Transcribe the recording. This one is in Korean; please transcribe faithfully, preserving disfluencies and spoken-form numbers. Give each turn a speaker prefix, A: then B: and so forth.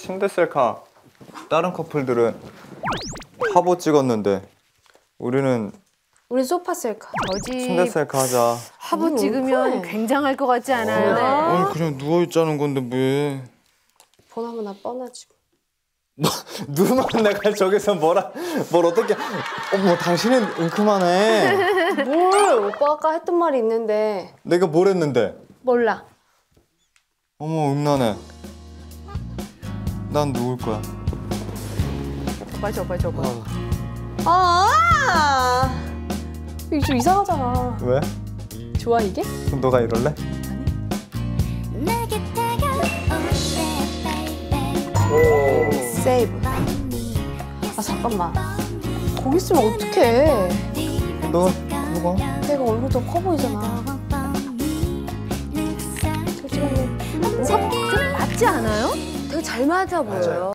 A: 침대 셀카. 다른 커플들은 화보 찍었는데 우리는
B: 우리 소파 셀카.
A: 침대 셀카 하자.
C: 화보 찍으면 굉장할 것 같지 않아요?
A: 아니 그냥 누워있자는 건데 왜.
B: 보나마나 뻔하지.
A: 누만 내가 저기서 뭐라 뭘 어떻게. 어머 당신은 은큼하네.
B: 뭘? 오빠 아까 했던 말이 있는데.
A: 내가 뭘 했는데.
B: 몰라.
A: 어머 음란해. 난 누울 거야.
C: 맞아, 맞아, 맞아.
B: 아! 이거 좀 이상하잖아.
A: 왜?
B: 좋아 이게?
A: 그럼 너가 이럴래?
B: 세이브. 아 잠깐만. 거기 있으면 어떡해.
A: 너 누가?
B: 내가 얼굴 더 커 보이잖아. 잠시만요.
C: 좀 맞지 않아요?
B: 되게 잘 맞아 보여요.